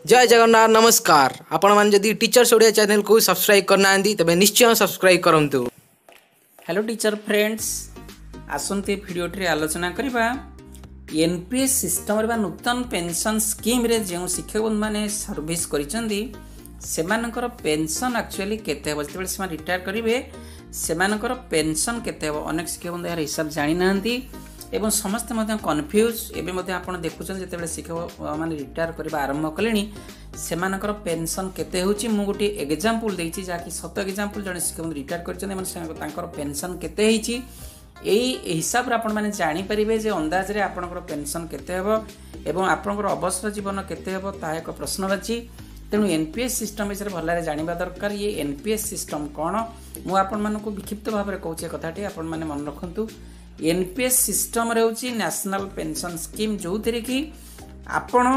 जय जगन्नाथ नमस्कार। आपण मान जदि टीचर्स ओडिया चैनल को सब्सक्राइब करना तेरे निश्चय सब्सक्राइब करंतु। हेलो टीचर फ्रेंड्स, आसंते वीडियो रे आलोचना करबा एनपीएस सिस्टम रे नूतन पेंशन स्कीम रे जो शिक्षक बंधु माने सर्विस करिसंदी सेमानकर पेंशन एक्चुअली केते हो जते से रिटायर करिवे सेमानकर पेंशन केते हो। अनेक शिक्षक बंधु यार हिसाब जानि नांती एवं समस्त कन्फ्यूज एवं आपण देखुं जिते शिक्षक मैंने रिटायर करने आरंभ कले सेमानकर पेंशन केते होची। मु गोटे एग्जांपल देछि जाकि सत एग्जांपल जने शिक्षक रिटायर कर पेंशन केते होची एई हिसाब रे आपण माने जानि परिबे जे अंदाज रे आपनकर पेंशन केते हेबो एवं आपनकर अवसर जीवन केते हेबो ता एक प्रश्नवाची। तेणु एनपीएस सिस्टम विषय भलरे जानिबा दरकार। ये एनपीएस सिस्टम कौन मु आपण मानकु विक्षिप्त भाव में कहूँ कथाटी आपण माने मन रखंतु। एनपीएस सिस्टम रहउची नेशनल पेंशन स्कीम जो थी कि आपण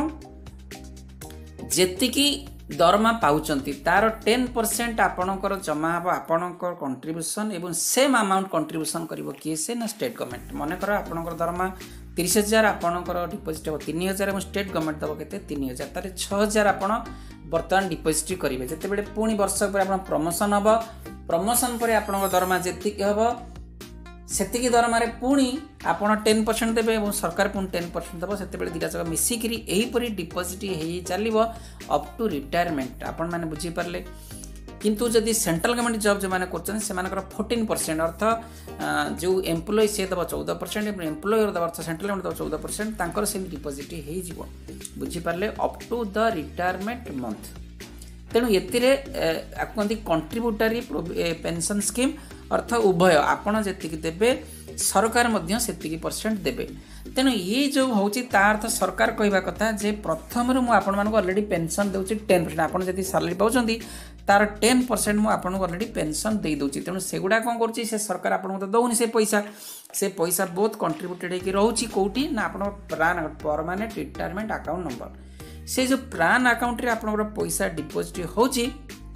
जेतिकी दरमा पाउचंती तार 10% आपणकर जमा हम आपणकर कंट्रीब्यूशन एवं सेम अमाउंट कंट्रीब्यूशन करिवो किए से ना स्टेट गवर्नमेंट। मन कर आपणकर दरमा 30,000 आपणकर डिपोजिट हो 3,000 और स्टेट गवर्नमेंट दबो केते 3,000 तारे 6,000 आपण वर्तमान डिपोजिट करिवे। जते बेले पुनी वर्ष पर आपण प्रमोशन हबो प्रमोशन पर आपणकर दरमा जेतिकी हबो सेतिकी दरमारे पुणी आपण 10% देबे और सरकार पुणी 10% देबो। सेते बेले दिटा जगह मिसिकरी एहीपरी डिपोजिट हेई चलिबो अप टू रिटायरमेंट। आपण माने बुझी परले किंतु जदि सेंट्रल गवर्नमेंट जॉब जो माने करछन से मानकर 14% अर्थ जो एम्प्लॉय से दबो 14% एम्प्लॉयर दबो अर्थ सेंट्रल गवर्नमेंट दबो 14% तांकर से डिपोजिट हेई जिवो। बुझी परले up to the retirement month. तेणु एतिरे आकंती कंट्रीब्यूटरी पेंशन स्कीम अर्थ उभय आपण जेतिकी देबे सरकार मध्य सेतिकी परसेंट देबे। तेणु ये जो होची ता अर्थ सरकार कहबा कथा जे प्रथम रु मु आपण मानको ऑलरेडी पेंशन देउची 10%। आपण जति सैलरी पाउचंदी तार 10% मु आपण ऑलरेडी पेंशन दे दोची। तेणु सेगुडा कोन करची से सरकार आपण तो दउनी से पैसा बहुत कंट्रीब्यूटेड हेकी रहउची कोठी ना आपण प्राण परमानेंट रिटायरमेंट अकाउंट नंबर से जो प्राण अकाउंट रे आपण पैसा डिपोजिट होची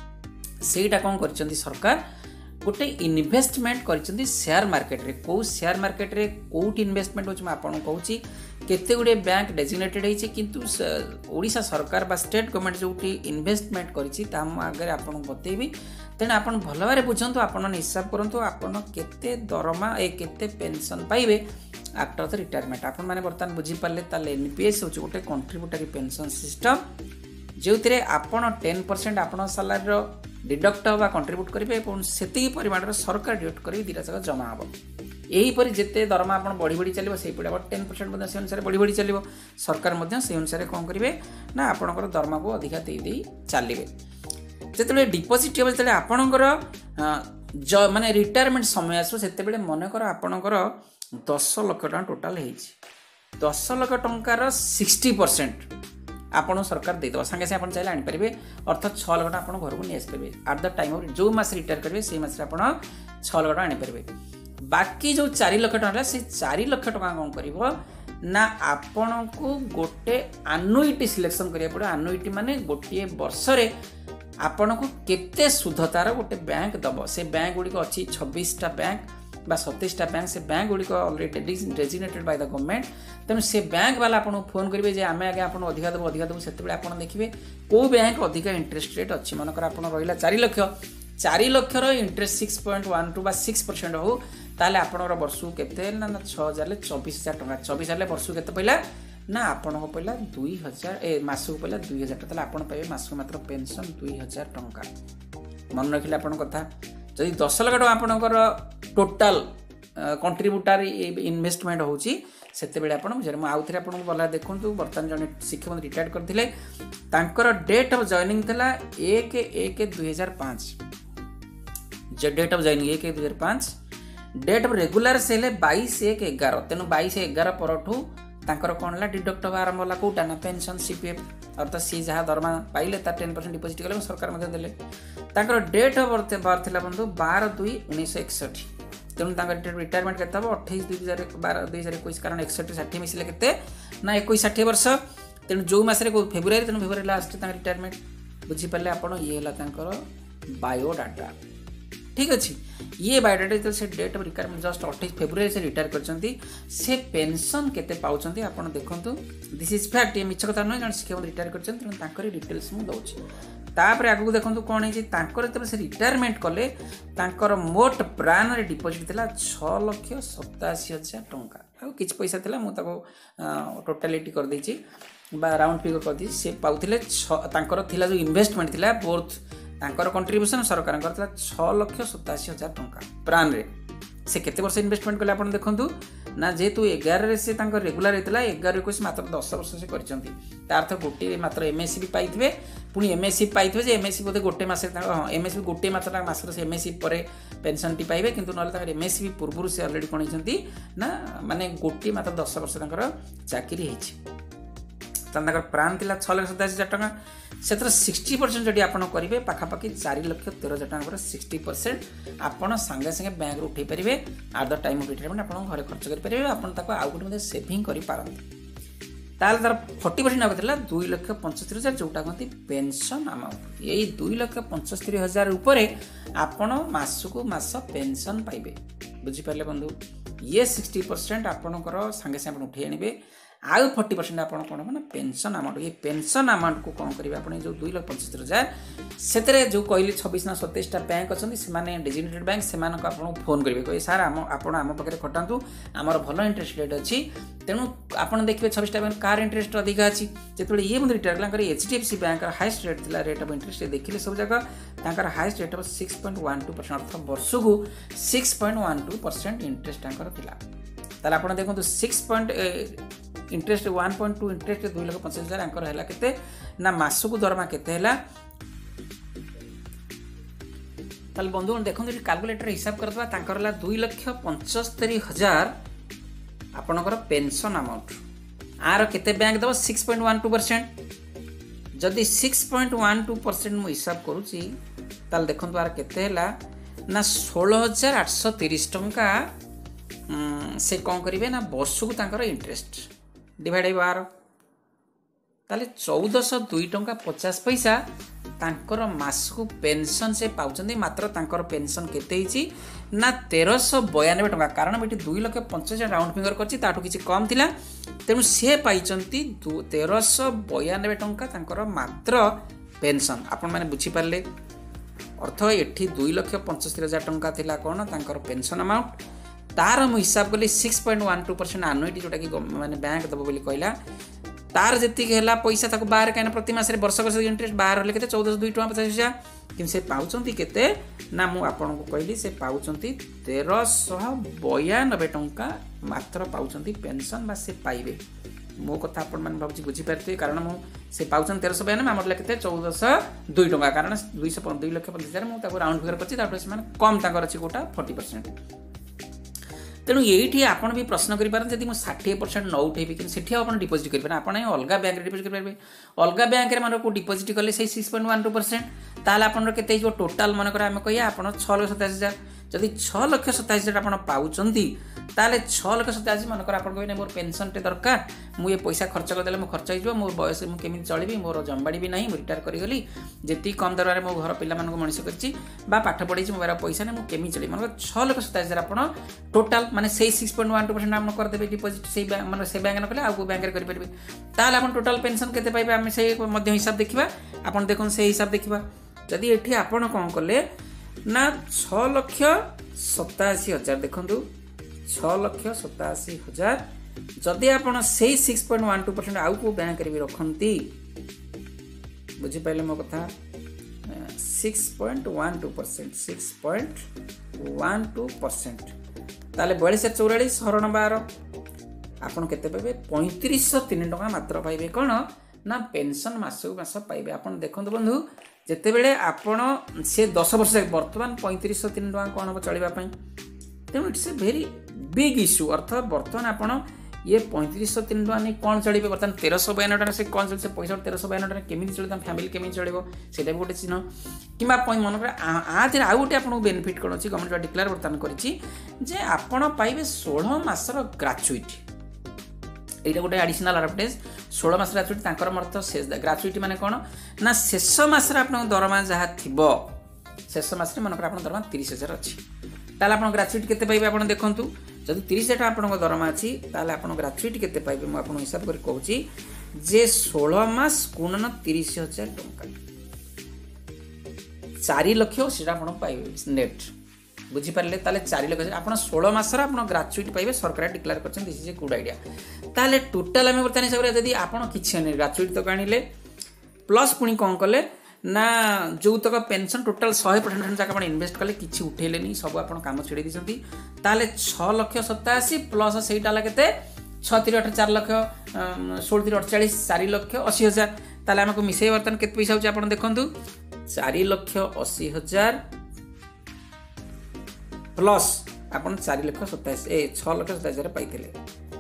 सेटा कोन करचंदी सरकार गोटे इन्वेस्टमेंट करचंदी शेयर मार्केट रे। को शेयर मार्केट रे कोट इन्वेस्टमेंट होची मैं आपन कहूची केते गुडे बैंक डेजिग्नेटेड हेची किंतु ओडिशा सरकार बा स्टेट गवर्नमेंट जोटी इन्वेस्टमेंट करची ता हम आगे आपन बतेबी। तेना आपन भल भाबरे बुझंतु आपन हिसाब करंतु आपन केते दरमा ए केते पेंशन पाइबे आफ्टर द रिटायरमेंट। आपन माने बर्तमान बुझी पाले ताले एनपीएस होची गोटे कंट्रीब्यूटरी पेंशन सिस्टम जो थे आपन 10% आपन सैलरी रो डिडक्ट होगा कंट्रीब्यूट करेंगे और से परिमाण सरकार डिडक्ट कर दुटा जगह जमा हम। यहीपरि जिते दरमा आप बढ़ी बढ़ी चलो से 10% से अनुसार बढ़ी बढ़ी चलो सरकार से अनुसार कौन करेंगे ना आपणकर दरमा को अधिका दे चलिए। जिते डिपोजिट हो जो आपणकर माने रिटायरमेंट समय आसो से मनकर आपणकर 10 लाख टका टोटाल हो 10 लाख टंकार 60% आपन सरकार देदेव सागे सागे चाहिए आनीपारे अर्थात 6 लाख आप घर को नहीं आसपारे आट द टाइम जो मास रिटायर करेंगे से मास 6 लाख आनीपारे। बाकी जो 4 लाख टका से 4 लाख टका कौन कर ना आपण को गोटे आनुइटी सिलेक्शन करिया पड़े। आनुइटी माने गोटे वर्ष रे आपण को केते सुधतार गोटे बैंक दबो। से बैंक गुडी को अच्छी 26टा बैंक बा 27टा बैंक से बैंक गुडी को already designated by the government. तेणु से बैंक वाला आपको फोन करेंगे जे आमे आगे आपको अधिका देबो से देखिए को बैंक अधिका इंटरेस्ट रेट अच्छी। मनकर आप रहा 4 लाख इंटरेस्ट 6.12 बा 6% हो ताले आपनर वर्ष केते ना 6,000 24,000 टका 24,000 वर्ष केते पइला ना आपण को पइला 2,000 मास को पइला 2,000 टका ताले आपण पाइबे मास मात्र पेंशन 2,000 टका। मन रखिले आपण कथा जदि 10 लाख टका आपनकर टोटाल कंट्रीब्यूटरी इन्वेस्टमेंट होची सेते बेले आपण बुझे मु आउ थरे आपण बोला देखंतु बर्तमान जने शिक्षक रिटायर करथिले तांकर डेट ऑफ जॉइनिंग थला 1/1/2005 जे date of joining 1/1/2005 date of regular सेले 22/1/11 तेनु 22/11 परठू तांकर कोन ला डिडक्ट होगा आरंभ होला कोटा ना पेंशन सीपीएफ अर्थात सी जहा दरमा पाइले ता 10% डिपोजिट कले सरकार मध्ये देले। तांकर डेट ऑफ बर्थ थला बंधु 12/2/1961 तेणु रिटायरमेंट के 28/2/2021 कारण 61-60 मिसले के ना 21-60 वर्ष। तेणु जो मसरे फेब्रुआरी तेणु फेब्रुआरी लास्ट रिटायरमेंट बुझीपारे आप ये बायोडाटा ठीक अच्छे ये बायोडाटा से date of retirement just 28 February से रिटायर करछंती से पेंशन केते पाउछंती आपण देखंतु दिस इज फैक्ट ये मिछ कथा न जण शिक्षक रिटायर करछंती तेणु तांकर डिटेल्स मु दउछि तापर आगु देखंतु कोन है तांकर जब से रिटायरमेंट कले तांकर मोट प्राण रे डिपॉजिट थिला 6,87,000 टंका आ किछ पैसा थिला मु ताको टोटलिटी कर दैछि बा राउंड फिगर कर दैछि से पाउथिले तांकर थिला जो इन्वेस्टमेंट थिला बोथ तांकर कंट्रीब्यूशन सरकार करथिला 6,87,000 टंका प्राण रे से केते वर्ष इन्वेस्टमेंट कले आपण देखंतु ना जेतु 11 रे से तांकर रेगुलर हेतला 11 21 मात्र 10 वर्ष से करचंती तार अर्थ गोटे मात्र एमएससी भी पाइथबे पुनी एमएससी पाइथबे जे एमएससी बोते गोटे मासे हां एमएससी गोटे मात्र मासर से एमएससी परे पेंशन टी पाइबे किंतु नले तांकर एमएससी भी पूर्वरु से ऑलरेडी कोन हिचंती ना माने गोटे मात्र 10 वर्ष तांकर चाकरी हेछि तांकर प्राण थिला 6,87,000 टंका सेतर 60% जदि आपण करिवे पाखापाखि 4,13,000 टंका 60% आपण संगे संगे बैंक रो उठै परिवे at the time of retirement आपण घरे खर्च करि परिवे आपण ताको आउ गुटे सेविंग करि पारंती ताल तार 40% नाबथिला 2,75,000 जोटा कहती पेंशन अमाउंट यही 2,75,000 ऊपर आपण मासको मास पेंशन पाइबे बुझी पाले बंधु ये 60% आपणकर संगे संगे उठै आनिबे आउ 40% आपण कोन माने पेंशन अमाउंट ये पेंशन अमाउंट को कोन करिवे आपण जो 2,75,000 सेतरे जो कहली 26 ना 27 टा बैंक अछंती से माने डेजिग्नेटेड बैंक से मानको आपण फोन करिवे कहि सर आपण आम पकरे खटांतु हमर भलो इंटरेस्ट रेट अछि तेनु आपण देखिबे 26 टा बैंक कार इंटरेस्ट अधिक अछि जेतले ये मंदिर रिटायर कर एचडीएफसी बैंक हाईएस्ट रेट थिला रेट ऑफ इंटरेस्ट देखिले सब जगह तांकर हाईएस्ट रेट ऑफ 6.12% अर्थ वर्ष को 6.12% इंटरेस्ट तांकर थिला ताला आपण देखंतु 6. इंटरेस्ट 1.2 इंटरेस्ट 2,75,000 आंकर हैला केते ना मासको दरमा केते हैला ताल बंधु देखो कैलकुलेटर हिसाब करदबा तांकर हैला 2,75,000 आपनकर पेंशन अमाउंट आर केते बैंक दबो 6.12% जदि 6.12% मु हिसाब करूची ताल देखंतु आर केते हैला ना 16,830 टंका से कौन करेंगे ना वर्ष को तांकर इंटरेस्ट डिवाइड बाय 12 ताले 1402 टंका 50 पैसा तांकर मासको पेंशन से पाउचंदी मात्र तांकर पेंशन केते हिची ना 1392 टंका कारण बेटी 2,50,000 राउंड फिंगर करची ताटू किछि कम थिला तेनु से पाइचंती 1392 टंका तांकर मात्र पेंशन आपण माने बुझी पारले अर्थ एठी 2,75,000 टंका थिला कोन तांकर पेंशन अमाउंट तार मु हिसाब कली 6.12% एनुइटी जोटा कि माने बैंक दबो बोली कहला तार जति हैला पैसा ताको बाहर काना प्रति मास रे वर्ष इंटरेस्ट बाहर होले केते 1402 टका 50,000 किन से पाउचंती केते ना मु आपन को कहली से पाउचंती 1392 टंका मात्र पाउचंती पेंशन बा से पाइबे मो कथा आपण मन भाबुची बुझी पारते कारण मु से पाउचन 1392 हमर लेकते 1402 टका कारण 2,50,000 मु ताको राउंड फिगर करछि तापर से माने कम ताकर अछि कोटा 40% तेणु ये आपन भी प्रश्न करें जब मुझे 60% न उठेबी कि सेठी आप डिपोजिट करेंगे आप अलग बैंक डिपोजिट करेंगे अलग बैंक में को डिपोजिट कले 6.12% ताल आपन केते जो टोटाल मन कर आम कहिए आप 6,87,000 जदि 6,87,000 आप पाउचंती ताले 6,87,000 मन कर आपन कहने मोर पेंशन टे दरकार मु ये पैसा खर्च कर देले मो खर्च हो मोर बयस मु केमिन चलबी मोर जंबाड़ी भी नहीं रिटायर करी गली जेती कम दरबार मो घर पिला मन को मनिष करछि बा पाठ पढै छी मोर पैसा ने मु केमिन चली मन 6,87,000 आपन टोटाल माने से 6.12% हम कर देबे डिपोजिट से माने से बैंक न कले आ को बैंक रे करि परबे ताल आपन टोटाल पेंशन केते पाइबे हम से मध्य हिसाब देखिबा आपन देखन से हिसाब देखिबा जदि एठी आपन कोन कले ना 6,87,000 देखंतु 6,87,000 जदि आपन से 6.12% आउ को बैंक रे भी रखंती बुझि पाइले मो कथा 6.12% ताले 4244 हरण 12 आपन केते पाइबे 3503 टका मात्र पाइबे कोन ना पेंशन मासको मास पाइबे आपन देखंतु बंधु जेते बेले आपण से 10 वर्ष वर्तमान 3503 टका कोन हो चलिबा पई तेणु it's a very big issue अर्थ वर्तमान आपण ये 3503 टका नहीं कौन चलिए बर्तमान 1392 टका से कौन चलते पैसा 1392 टका केमी चलता फैमिली केमी चलो से गोटे चिन्ह कि मन कर आउ गोटे आपको बेनिफिट कौन अच्छी गवर्नमेंट डिक्लेयर बर्तमान करे आपण पाइबे 16 मासर ग्राचुइटी ये गोटे एडिशनल एडभांटेज 16 मास ग्राचुइटी तांकर मतलब ग्राचुइटी माने कौन ना शेष मास आप दरमा जहाँ थी शेष मास मनकर आप दरमा 30,000 अच्छी ताल आप ग्राच्युटी केते पाइबे आप देखूँ जब 30,000 आप दरमा अच्छी ताल आप ग्राच्युटी केते पाइबे मुझे हिसाब कर कहूँ जे 16 मास गुणन 30,000 टंका 4 लाख से पाइबे नेट बुझीपारे ताले 4 लाख आप 16 मासर आप ग्राच्युटी पाइबे सरकार डिक्लेयर कर this is a good idea ताले टोटाल आम बर्तमान हिसाब से जब आप किसी ग्राच्युटी तक आनिले प्लस पुणी कौन कले ना जो तक पेंशन टोटाल 100% जाक इनवेस्ट कले किसी उठेले सब आप काम छेड़ी दी ताले 6,87,000 प्लस से के 6 4 लाख 16 48 4 लाख 80,000 ताले आमको मिसे बर्तमान केते पैसा होची आपण देखंतु 4,80,000 प्लस आपण 6,87,000 पाइथिले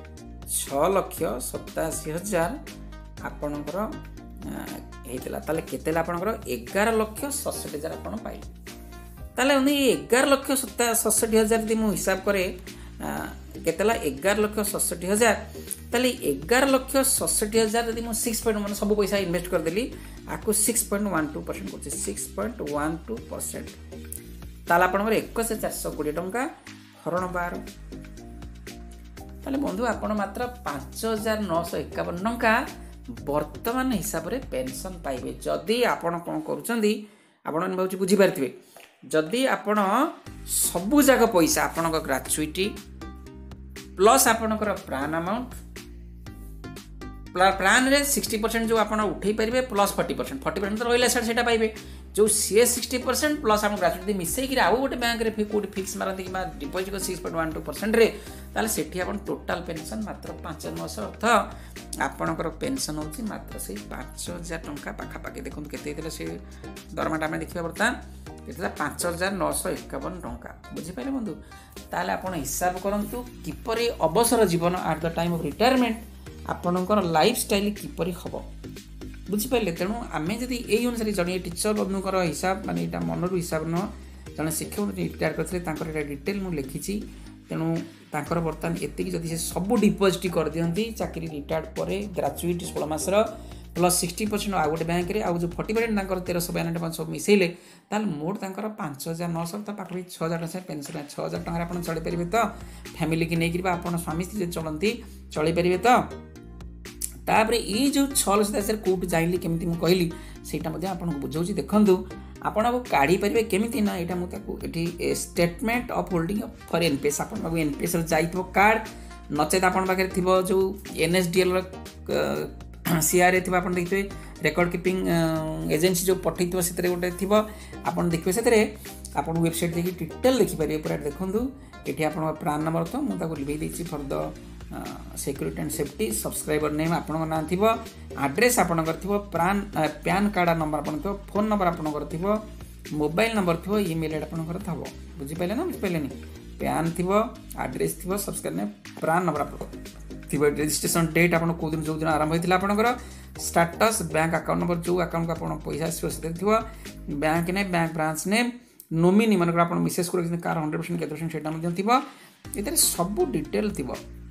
6,87,000 आपणकर हेतला ताले केतेला आपणकर 11,67,000 आपण पाइले ताले 11,67,000 यदि मु हिसाब करे केतेला 11,67,000 ताले 11,67,000 यदि मु 6 पॉइंट मन सब पैसा इन्वेस्ट कर देली आकु 6.12% करछे 6.12% ताले आपणकर 21,420 टंका हरण 12 ताले बंधु आपण मात्र 5,951 टंका वर्तमान हिसाब रे पेंशन पाइबे जदि आपण कोन करूचंदी आपण बहुत बुझी पारथिबे जदि आपण सबु जाक पैसा आपण ग्राच्युटी प्लस आपणकर प्राण अमाउंट प्लान रे 60% जो आप उठे पारे प्लस 40% तो रहा से पाइबे जो सी 60% प्लस आप ग्राच्युटी मिसेक आउ गोटे बैंक कौट फिक्स मारती कि डिपोजिट 6.12% रे ताले सेठी आपन टोटाल पेंशन मात्र 5,900 अर्थ आपणकर पेंशन होची मात्र से 5,000 टंका पाखापाखि देखो केते से दरमाटा आम देखा बर्तमान केते 5,951 टंका बुझीपारे बंधु ताले आपण हिसाब करंतु किपरि अवसर जीवन at the time of retirement आपणकर लाइफ स्टाइल किपरि हम बुझीपारे तेणु आम जदि यही अनुसार जड़े टीचर बंधुकर हिसाब माने यहाँ मनरू हिसाब न जड़े शिक्षक रिटायर करते डिटेल मुझे लिखी तेणु तांकर बर्तमान एति जदि से सब डिपोजिट कर दियंती चाकरी रिटायर्ड पर ग्राच्युटी 16 मासर प्लस 60% आ गोटे बैंक आउ जो 40% 1392 सब मिसेले ताल मोट तांकर 5,900 तो पाखि 6,000 टका पेंशन 6,000 टका आप चली पारे तो फैमिली की नहीं आप स्वामी स्त्री चलती चली पारे तो तापर ये जो 6,000 कौट जाइली केमती मुझे कहली सेटा आपको बुझाऊँ देखूँ आपन को काढ़ी पारे केमी ना यहाँ मुझे statement of holding for NPS आपको एनपीएस जाइए कार्ड नचेत आप जो एनएसडीएल सीआर थी आप देखिए रेकर्ड कीपिंग एजेंसी जो पठे से गोटे थी आप देखिए से आप वेबसाइट देखिए डिटेल देखिपारे पूरा देखूँ ये आप प्राण नंबर तो मुझे लिखी देती for the security and safety subscriber name आपण ना थी आड्रेस आपणकर थी पैन कार्ड नंबर आप फोन नंबर आपणकर थी मोबाइल नंबर थी ईमेल आईडी आपणकर थब बुझीपारे ना बुझीपारे पैन थी आड्रेस थी सब्सक्राइब नेम प्राण नंबर आप थी रजिस्ट्रेशन डेट आप कौ दिन जो दिन आरंभ होता आपणकर स्टाटस बैंक अकाउंट नंबर जो अकाउंट को आप पैसा आसो थी bank name bank branch name nominee मन आप मिसेस कर कार 100% केते थी सब डिटेल थी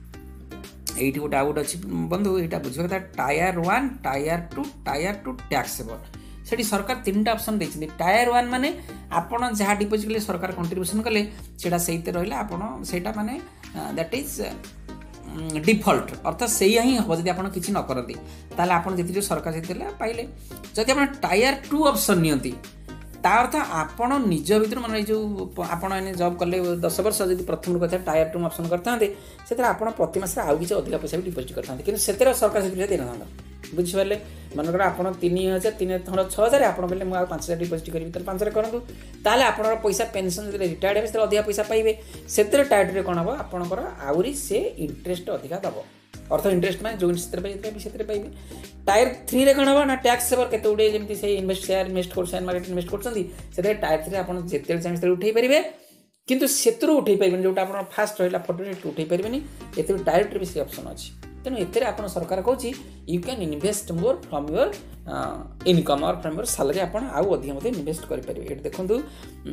ये गोटे आउट अच्छी बंधु यहाँ बुझा कथा टायर 1 टायर 2 टायर 2 टैक्सेबल से सरकार 3टा ऑप्शन देखते टायर 1 माने आपन जहाँ डिपोजिट कले सरकार कंट्रीब्यूशन कले से रहा आपन से माने दैट इज डिफॉल्ट अर्थात से ही हम जब आप किसी न करती ताले आपन जी सरकार से पाइले जब आप टायर 2 ऑप्शन नियंती ता अर्थ आपण निज भर माने जो आपण जॉब कले 10 वर्ष जब प्रथम कथा टायर 2 ऑप्शन करते से आप प्रति मास आउ किसी अधिक पैसा भी डिपोजिट करते कि सरकार से दे ना बुझीपारे मनकर आप 3,000 3 6,000 आप कहले मुझे 5,000 डिपोजिट करी 5,000 करूँ ताले आप पैसा पेंशन रिटायर्ड है अधिक पैसा पाइबे से टायर रे कौन हम आपंकर आउरी से इंटरेस्ट अधिका दब अर्थ इंटरेस्ट में जो इंटरेस्ट पाइबे टायर 3 रे कौन हम ना टैक्स सेवर केते गुडे जमती से इन्वेस्ट शेयर इन्वेस्ट कर शेयर मार्केट इन्वेस्ट करते टायर 3 आप जिते चाहिए उठे पारे किंतु से उठे पारे जो फास्ट रहा फोटो उठे पारे ये टायर 3 भी से ऑप्शन अच्छी तेणु एते आप सरकार कहूँ you can invest more from your income और फ्रॉम योर सैलरी आप आउ अधिक इन्वेस्ट करेंगे ये देखूँ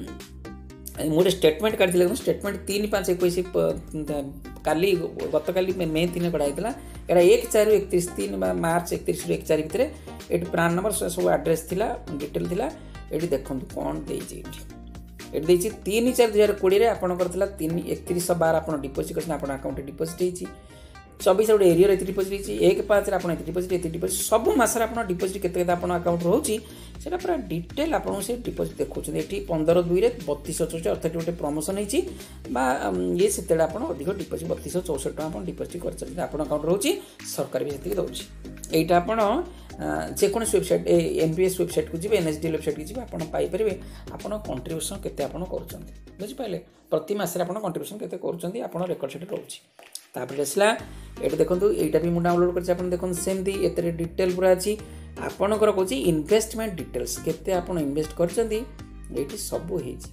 मुझे स्टेटमेंट काढ़ी स्टेटमेंट 3/5/21 काली गत काली मे 3 कढ़ाई यहाँ 1/4 31 मार्च 31 1 4 भितर ये प्राण नंबर सब एड्रेस थिला डिटेल थिला ये देखो कौन देती ଏଠି ଦେଇଛି 3/4/2020 ଆପଣଙ୍କର ଥିଲା 31/12 ଆପଣ ଡିପୋଜିଟ୍ କରିଛନ୍ତି ଆପଣ ଆକାଉଣ୍ଟରେ ଡିପୋଜିଟ୍ ହେଇଛି 24 ଗୋଟେ ଏରିଆରେ ଏତେ ଡିପୋଜିଟ୍ ହେଇଛି 1/5 ଆପଣ ଏତେ ଡିପୋଜିଟ୍ ସବୁ ମାସରେ ଆପଣ ଡିପୋଜିଟ୍ କେତେ କେତେ ଆପଣ ଆକାଉଣ୍ଟ ରହୁଛି সেটা পুরা ডিটেল আপনার সে ডিপোজিট দেখুছেন এটি 15/2 3264 অর্থাৎ গোটে প্রমোশন হয়েছি বা ইয়ে সেতবে আপনার অধিক ডিপোজিট 3264 টাকা আপনার ডিপোজিট করছেন আপনার আকাউন্ট রয়েছে সরকার বি সেটি দেଉଛି এইটা আপনার যেকোনসি ওয়েবসাইট এনপিএস ওয়েবসাইট কু যাবে এনএসডিএল ওয়েবসাইট কু যাবে আপনার পাইপারে আপনার কন্ট্রিব্यूशन কেতে আপনার করছেন বুঝিপারে প্রতি মাসে আপনার কন্ট্রিব্यूशन কেতে করছেন আপনার রেকর্ড সেটি রয়েছে তারপরে আসলা এটা দেখুন এইটা বি মু ডাউনলোড করছি আপনার দেখুন সেমতি এতে ডিটেল পুরা আছে ଆପଣଙ୍କର କହୁଛି ଇନଭେଷ୍ଟମେଣ୍ଟ ଡିଟେଲ୍ସ କେତେ ଆପଣ ଇନଭେଷ୍ଟ କରିଛନ୍ତି ଏଇଠି ସବୁ ହେଇଛି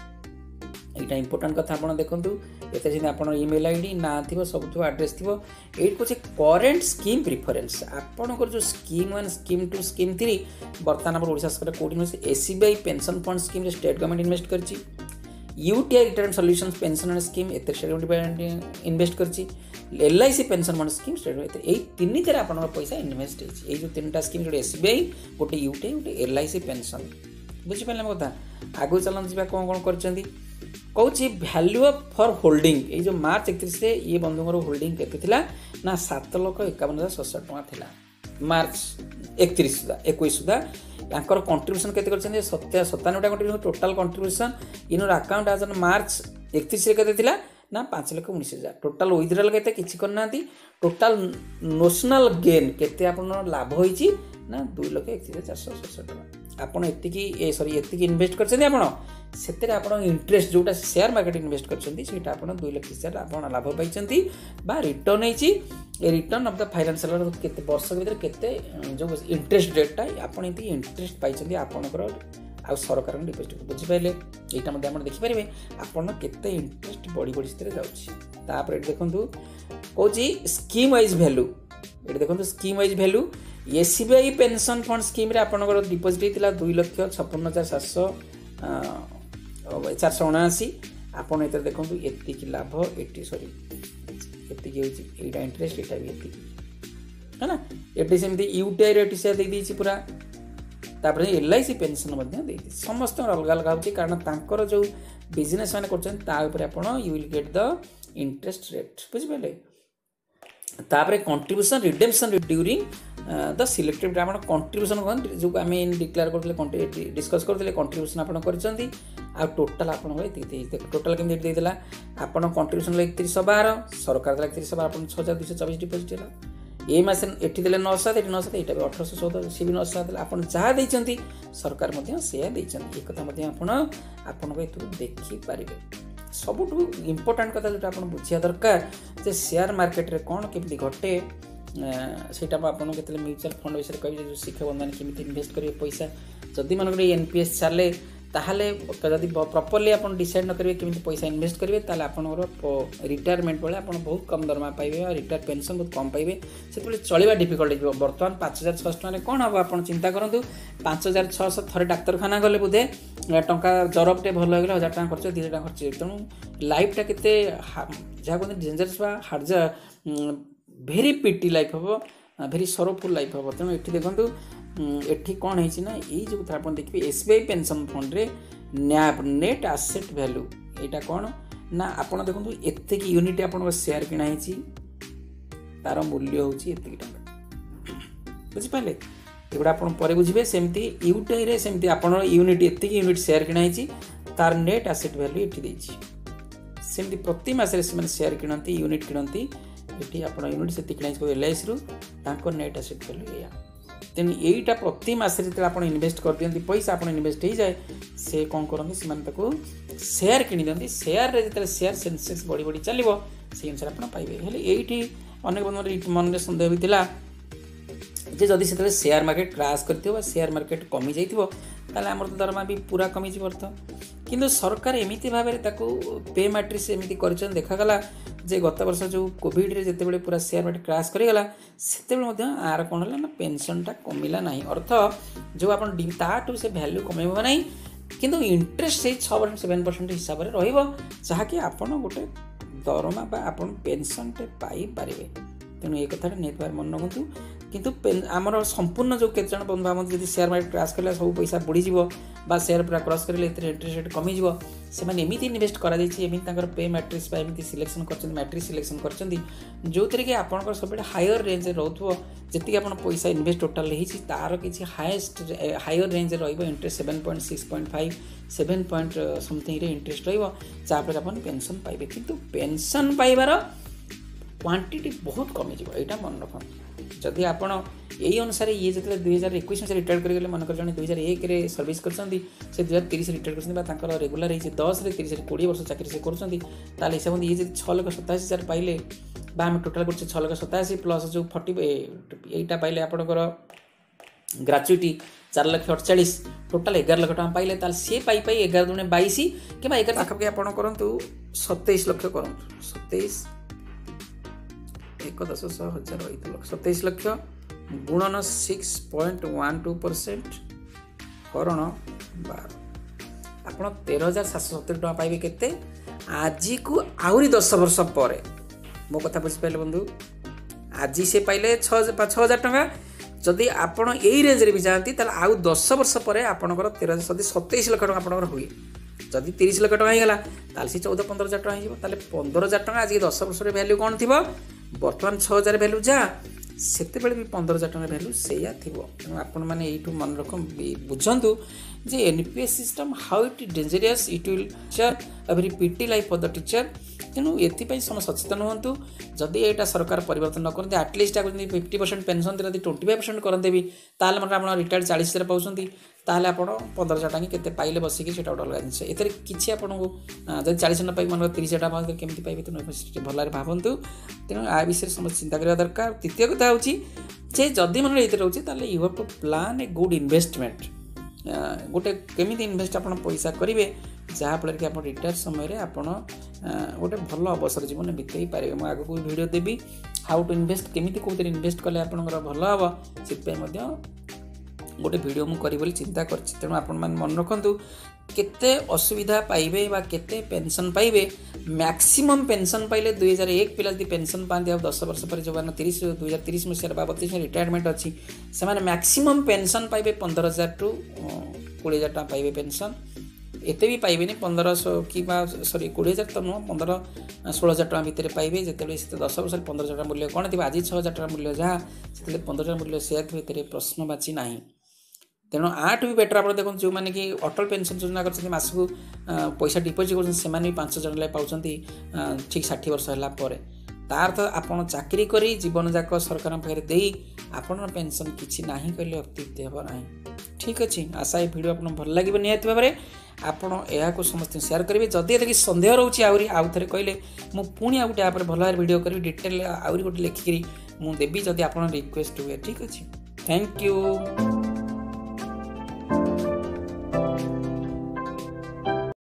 ଏଇଟା ଇମ୍ପୋର୍ଟାଣ୍ଟ କଥା ଆପଣ ଦେଖନ୍ତୁ ଏତେ ଯେମିତି ଆପଣଙ୍କର ଇମେଲ୍ ଆଇଡି ନାଁ ଥିବ ସବୁ ଥିବ ଆଡ୍ରେସ୍ ଥିବ ଏଇଠି କହୁଛି କରେଣ୍ଟ ସ୍କିମ୍ ପ୍ରିଫରେନ୍ସ ଆପଣଙ୍କର ଯେଉଁ ସ୍କିମ୍ 1 ସ୍କିମ୍ 2 ସ୍କିମ୍ 3 ବର୍ତ୍ତମାନ ଆମର ଓଡ଼ିଶା ସରକାର କୋଉଠି ନେଉଛି ଏସ୍ବିଆଇ ପେନ୍ସନ୍ ଫଣ୍ଡ ସ୍କିମ୍ରେ ଷ୍ଟେଟ୍ ଗଭର୍ଣ୍ଣମେଣ୍ଟ ଇନଭେଷ୍ଟ କରିଛି UTI retirement solutions pension scheme एत स्टेट गवर्नमेंट इन्वेस्ट करछि LIC pension fund scheme state ए तीन थे आप पैसा इन्वेस्ट हो जो 3टा स्कीम जो एसबीआई गोटे यूटीआई गोटे एलआईसी पेंशन बुझीपारे मोर कथा आगु चलन जा कौन कौन कर कौच भैल्यू फॉर होल्डिंग ये जो मार्च 31 से ये बंधुर होल्डिंग केते ना 7,51,067 टका थिला मार्च 31 सुधा 21 सुधा यांकर कंट्रीब्यूशन केते करछन 97टा कंट्रीब्यूशन टोटल कंट्रीब्यूशन इनर अकाउंट आज मार्च 31 रे केते थिला ना 5,19,000 टोटल विथड्रॉल केते किछि करनांती टोटल नोशनल गेन केते आपन लाभ होईची ना 2,31,467 टका आपण एतिकी सॉरी एतिकी इन्वेस्ट करछन आपण सेते आपण इंटरेस्ट जोटा शेयर मार्केट इन्वेस्ट करछन सेटा आपण 2,00,000 आपण लाभ पाइछंती बा रिटर्न हेची ए रिटर्न ऑफ द फाइनेंशियल केते वर्ष भीतर केते जो इंटरेस्ट रेटटा आपण एति इंटरेस्ट पाइछंती आपणकर आ सरकार डिपोजिट बुझी पाइले एटा मध्ये आपण देखि परिबे आपण केते इंटरेस्ट बड़ी बड़ी स्थिर जाउछि तापर देखंतु कोची स्कीम वाइज वैल्यू एटा देखंतु scheme wise value SBI pension fund scheme रे आपनकर डिपोजिट हितला 2,56,479 आपण एतर देखंतु एति कि लाभ एटी सॉरी एति कि होची एटा इंटरेस्ट एटा भी एति है ना एटी सेमती यूटीआई रेट से दे दीची पूरा तापर एलआईसी पेंशन मध्ये दे दी समस्त अलग अलग होची कारण तांकर जो बिजनेस माने करछन ता ऊपर आपण you will get the interest rate बुझि पले तापर contribution redemption during the selected आपण कंट्रीब्यूशन जो आम डिक्लेयर करते डिस्कस करते कंट्रीब्यूशन आपण करछंती आ टोटल आपण टोटल केमती देला आपण कंट्रीब्यूशन 31/12 सरकार 31/12 आपण 6,224 डिपोजिट होला ए मासे एठी देले 9,7 एठी 9,7 एटा 1,814 सी भी 9,7 देला आपण जहा दैछंती सरकार मध्ये से दैछंती एक कथा मध्ये आपण एतु देखि पारिबे सबुठु इंपोर्टेंट कथा जो आपण बुझिया दरकार जे शेयर मार्केट रे कोन केमती घटे सेटा आपन केतले म्यूचुअल फंड विषय कहि जो शिक्षा बंधन केमती इन्वेस्ट करिवे पैसा जदि मन एनपीएस चले ताहले जदि प्रॉपर्ली अपन डिसाइड न करिवे केमती पैसा इन्वेस्ट करिवे ताले आपनर रिटायरमेंट बेले अपन बहुत कम दरमा पाइबे और रिटायर पेंशन बहुत कम पाइबे सेतबेले चलिबा डिफिकल्ट हो वर्तमान 5,600 टका कोन हम अपन चिंता करंतु 5,600 थरे डाक्तरखाना गले बुधे टंका जरबटे भल होगले 1,000 टका खर्च 2,000 टका खर्च तेणु लाइफ टा केते जहा को डेंजरस बा हार्जा भेरी पिटी लाइफ हम भेरी सरोफुल लाइफ हम तेणु ये देखो एठी कौन है ना ये जो आप देखिए एसबीआई पेंशन फंड रे नैप नेट एसेट वैल्यू यहाँ कौन ना आप देखो एत यूनिट आप शेयर किना तार मूल्य होती बुझिपारे एगुड़ा आप बुझे सेमती यूटीआई रे सेमती आप यूनिट एत यूनिट शेयर किना तार नेट एसेट वैल्यू ये सेमती प्रति मासरे से शेयर किणती यूनिट किणती ये आप यूनिट से किना एलआईसी रू नेट एसेट वैल्यू या तेणु यहीटा प्रति मासरे जो आप इन्वेस्ट कर दिखती पैसा आप इन्वेस्ट हो जाए से कौन करते से शेयर किनी दिखती शेयर जो शेयर सेंसेक्स बढ़ी बढ़ी चलो से अनुसार आप पाइबे हेल्ले ये अनेक बंधु मन में सन्देह होता जे जदि से शेयर मार्केट क्राश कर शेयर मार्केट कमी जाइए आम दरमा भी पूरा कमी अर्थ किंतु सरकार एमती भाव में पे मैट्रिक्स एमती कर देखागला जे गत वर्ष जो कोविड रे जिते पूरा शेयर मार्केट क्राश करगला से आर कौन है ना पेंशनटा कमिला ना अर्थ जो आप से भैल्यू कमेब ना किंतु इंटरेस्ट से 6-7% हिसाब से रही आपन गोटे दरमा बा आपन पेंशन टे पाई पारे तेणु ये कथा निहत मन रखु किंतु आमर संपूर्ण जो केत जन बंधु भावती जब शेयर मार्केट क्रैश कले सब पैसा बुड़ीज शेयर पूरा क्रॉस करेंगे इंटरेस्ट रेट कमीज से एमती इनवेस्ट कर पे मैट्रिक्स सिलेक्शन कर मैट्रिक्स सिलेक्शन कर जो थे कि आप सब हायर रेंज रोथो जी आप पैसा इनवेस्ट टोटाल होती तार किसी highest higher range interest 7.6.5 7 point something interest रहा आप पेंशन पाइबे किंतु पेंशन पाइबार क्वांटिटी बहुत कमिज यहाँ मन रख जदि आप यही अनुसार ये जो 2021 में रिटायर करगले मनकर जन 2001 सर्विस कर 2030 रिटायर कर रेगुलर हो 10 30 20 वर्ष चाकरी से कर हिसाब ये 6,87,000 पाइले आम टोटाल कर 6,87,000 प्लस जो 40 यहीटा पाइले आपंकर ग्राच्युटी 4,48,000 टोटाल 11 लाख पाइले सी पाई 11 दूने 22 कि 11 पाखापाखि आप करूँ 27 लाख करूँ 27 1,10,000 27 लाख गुणन 6.12% करण 12 आप 13,770 टका पाइबे केते आज को आउरी 10 वर्ष पर मो कथा बुझिपारे बंधु आज से पाइले 6,000 टका जदि आपण यही रेंज भी जाती आउ 10 वर्ष पर आपंकर 27 लाख टका आपंकर हुए जदि 30 लाख टका होगा सी 14-15,000 टका हो 15,000 टका आज 10 वर्ष वैल्यू कौन थी बर्तमान 6,000 वैल्यू जा से भी 15,000 टका वैल्यू से तेणु आपण मैंने यू मन रख बुझंतु जे NPS system how it dangerous it will teacher a very pity life for the teacher तेणु ये सम सचेतन हूँ जदि यहाँ सरकार परिवर्तन न करते आटलिस्ट 50% पेनसन यदि 25% करते भी ताल मतलब आप रिटायर्ड 40,000 पाँच ताल आप 15,000 टका के पाइले बसिकी से अलग जिस ए किसी आपको जब 40 न पाई मन 30,000 टका केमी पाइबे तेणु भल भावतु तेणु आ विषय समस्त चिंता करवा दरकार तृतीय कथा हूँ जदि मन ये रोचे you have to plan a good investment गोटे केमी इनभेस्ट आप पैसा करेंगे जहाँफल कि आप रिटायर समय आप गोटे भल अवसर जीवन बीतई पारे मुझे आगे को वीडियो देवी हाउ टू इनभेस्ट केमी कौन इनभेस्ट कले आप भल हम से गोटे वीडियो मुझे करी चिंता कर तेणु आप मन रखु केते असुविधा पाइबे बा केते पेंशन पाइबे मैक्सिमम पेंशन पाइले 2001 पिला यदि पेंशन पाते आ 10 वर्ष पर जो 2030 मसीह 32 रिटायरमेंट अच्छी से मैक्सिमम पेंशन पाइबे 15,000 टू 20,000 टका पाइबे पेंशन एते भी पाइबे 1500 कि सॉरी 20,000 तो नुह 15-16,000 टका भितर पाइबे जिते 10 वर्ष 15,000 टका मूल्य कौन थी आज 6,000 टका मूल्य जहाँ से 15,000 मूल्य से भितर प्रश्नवाची ना तेणु आठ भी बेटर आप देखो जो मैंने कि अटल पेंशन योजना कर मासक पैसा डिपोजिट कर 5,000 लाख पाँच ठीक 60 वर्ष है तार तो आप चाकरी कर जीवन जाक सरकार पाखे आपण पेंशन किसी ना कहले अत्युक्ति हे ना ठीक अच्छे आशा ये वीडियो आप भल लगे निहत भाव में आपण यहाँ समस्त शेयर करेंगे जदि ये सन्देह रोचे आउ थे कहले मुझे आ गए भल भाव वीडियो करी डिटेल आउरी गोटे लिखिकी मुझे देवी जदि आप रिक्वेस्ट हुए ठीक अच्छे थैंक यू।